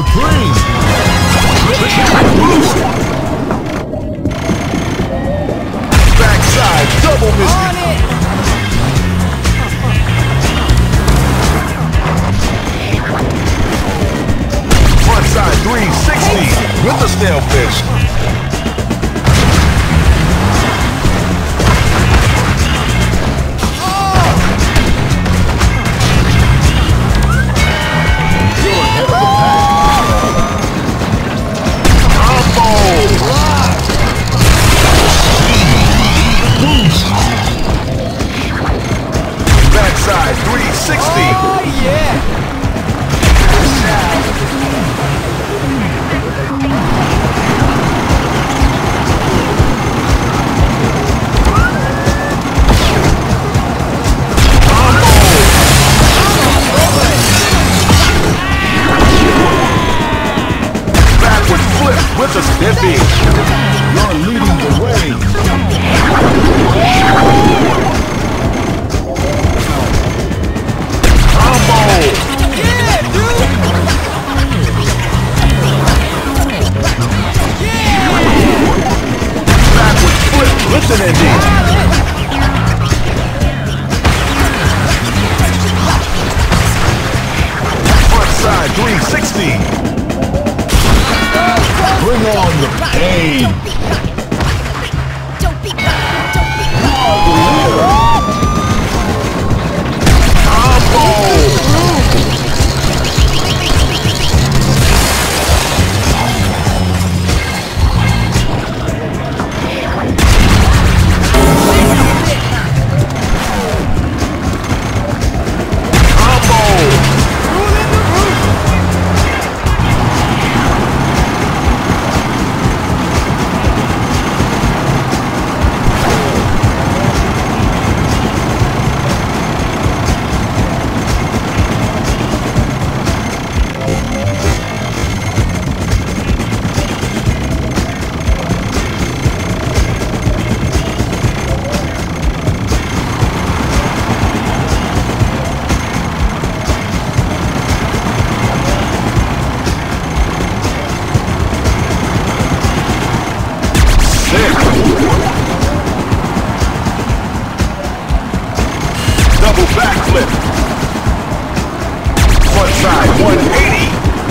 Green. Backside double misty. Frontside 360 with the snail fish. Backside 360. Oh, yeah. Backward flip with a stiffy. You're leading the way. Listen, Andy. Front side 360. Bring on the pain. Don't be Double backflip. Front side 180.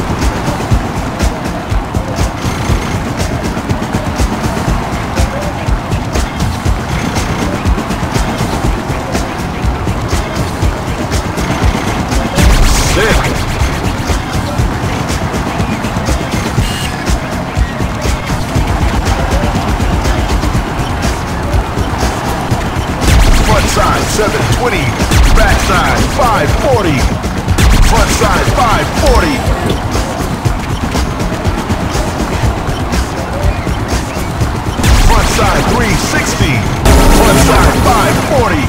Sick. Front side 720. Backside 540. Front side 540. Front side 360. Front side 540.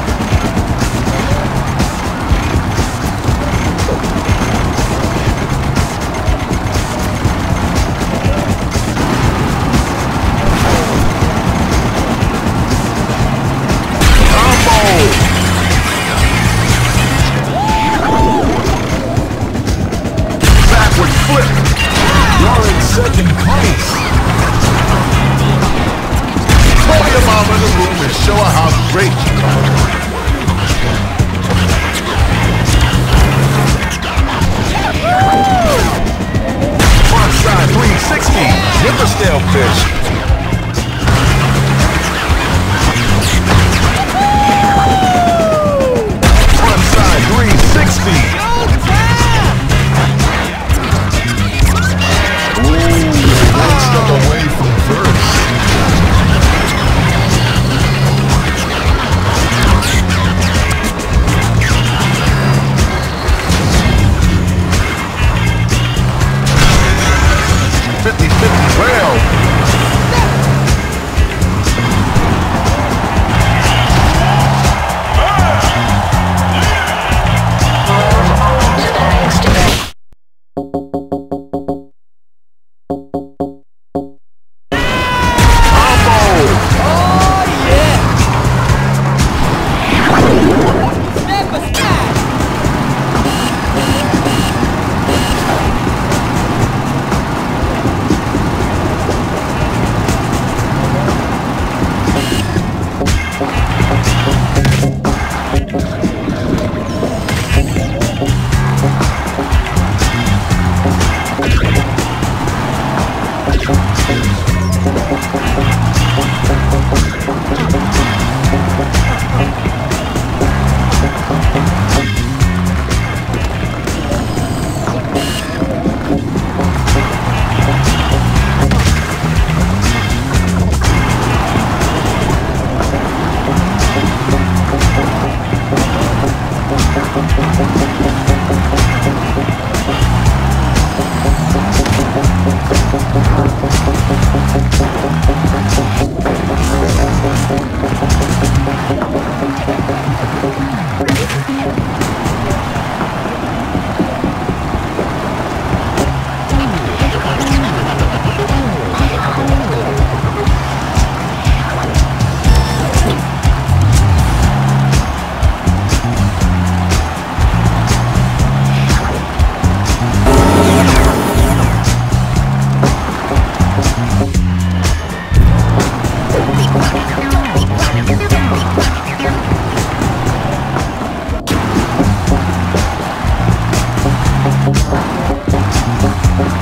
Second place. Call your mom in the room and show her how great you are. Front side 360 with the stale fish. Front side 360. Step away from first. '50-50 rail.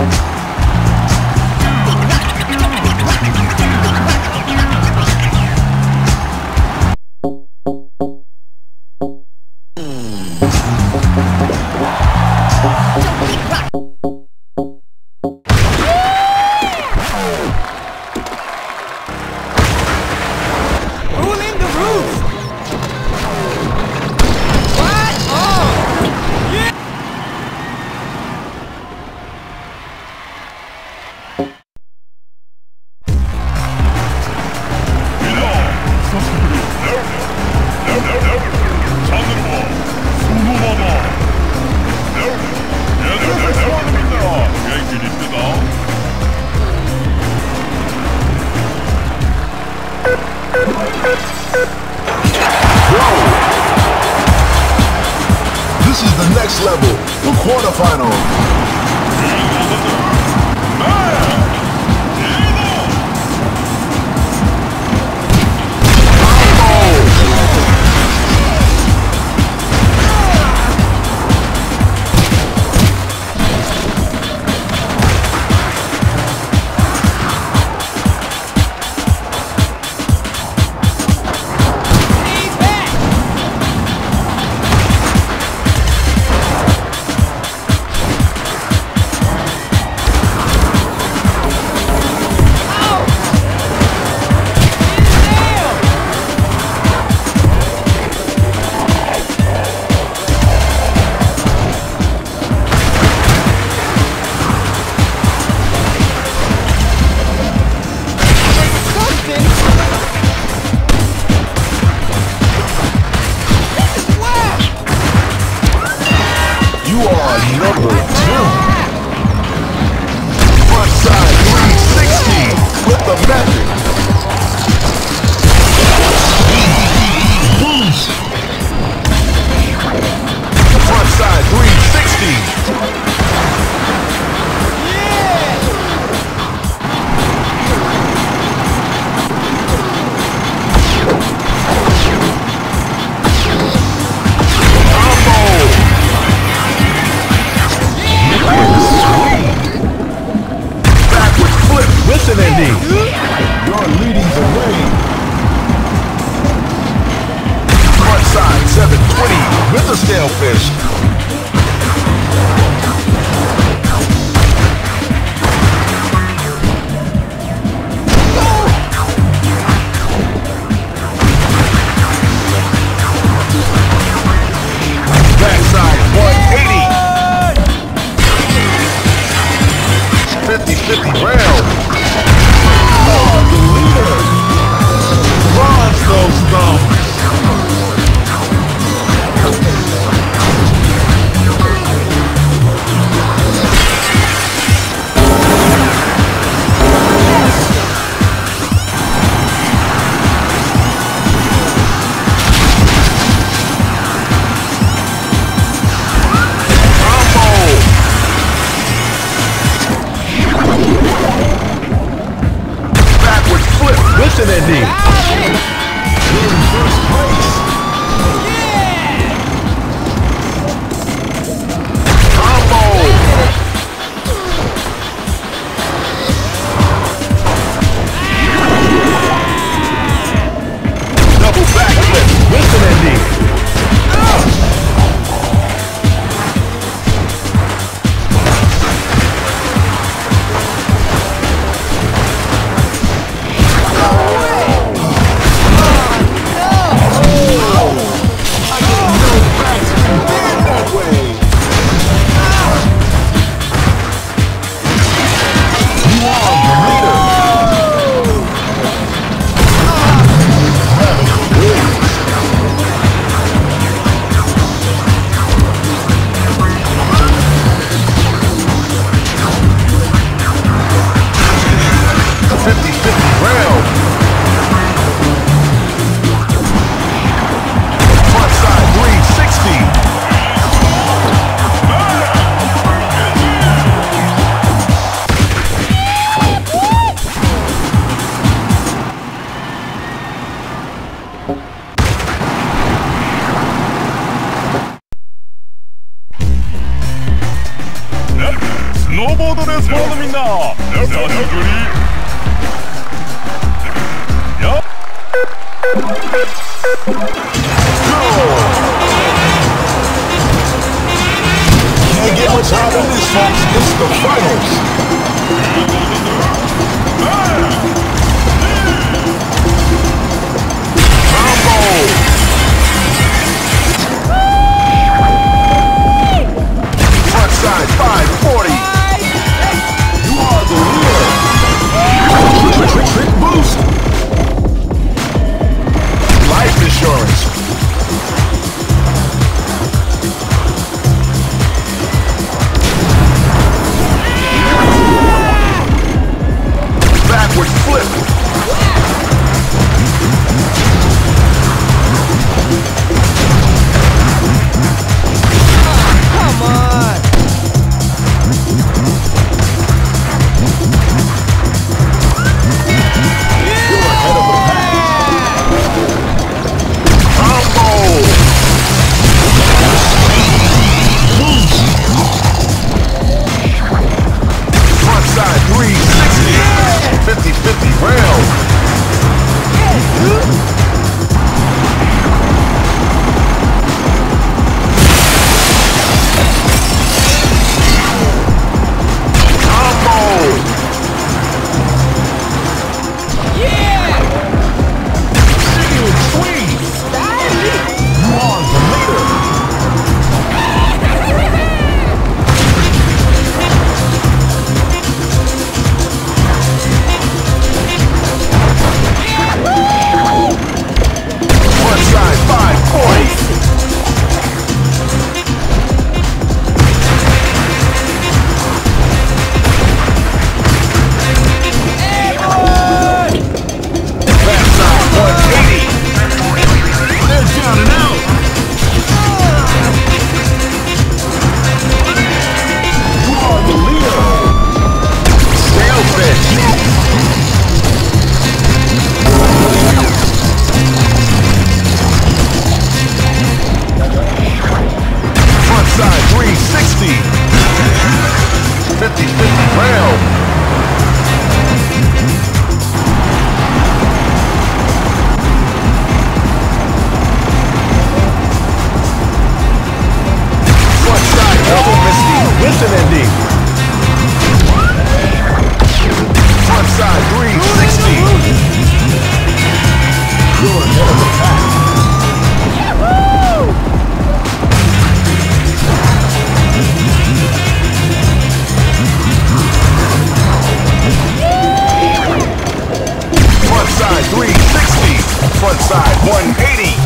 This is the next level, the quarterfinal. You are number 2. Front side 360 with the method. Boost. Front side 360. With an ending. You're leading the way. Front side 720 with a sailfish. Backside 180. 50-50 round. The leader runs those thumbs. With an ending. You're in first place. のみんな久しぶりよっ Can't get much higher than this, folks. It's the finals. Combo! Front side 540. You are the leader. Trick boost. Life insurance. Backward flip. Come on! You're ahead of the pack. Combo! Front side 360. 50-50 round. Combo! Big squeeze. You are the leader. Front side 540. Back side 180. They're down and out. You are the leader. Sailfish. Front side 360. 50-50 round. Front side double misty with an ending. Front side 360. You're ahead of the pack. Front side 360. Front side 180.